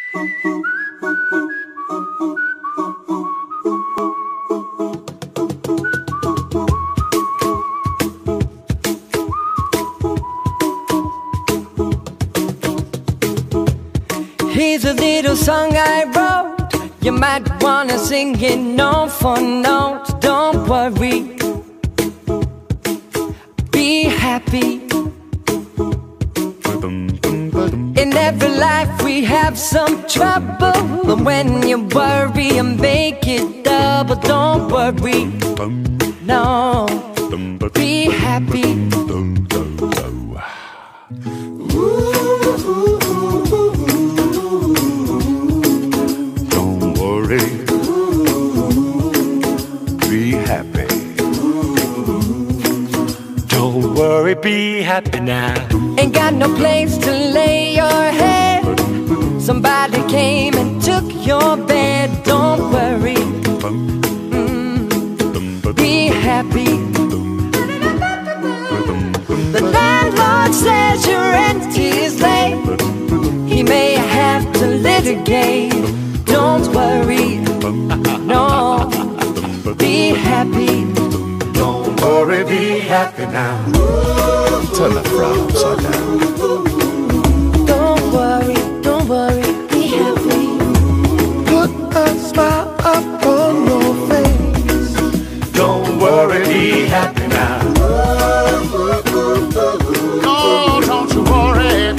Here's a little song I wrote. You might wanna sing it note for note. Don't worry, be happy. In every life we have some trouble, but when you worry and make it double, don't worry, no, be happy. Don't worry, be happy. Don't worry, be happy now. Ain't got no place to lay your head. Somebody came and took your bed. Don't worry, be happy. The landlord says your rent is late. He may have to litigate. Don't worry, no, be happy. Don't worry, be happy now. Turn that frown upside down. Don't worry, be happy. Put a smile up on your face. Don't worry, be happy now. No, don't you worry.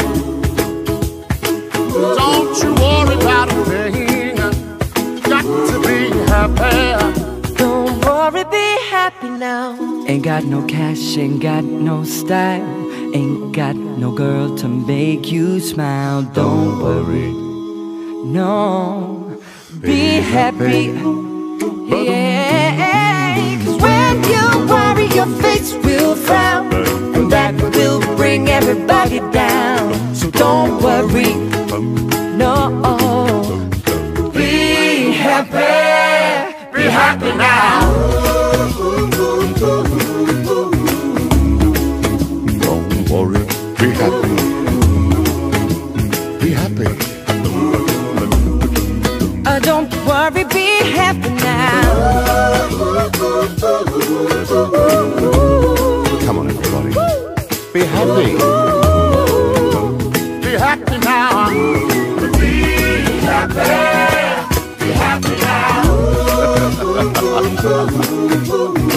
Don't you worry about a thing. Got to be happy. Don't worry, be happy now. Ain't got no cash, ain't got no style, ain't got no girl to make you smile. Don't worry, no, be happy. Yeah, 'cause when you worry, your face will frown, and that will bring everybody down. So don't worry, no, be happy now. Don't worry, be happy. Be happy. Don't worry, be happy now. Come on, everybody. Be happy. Be happy now. Be happy now.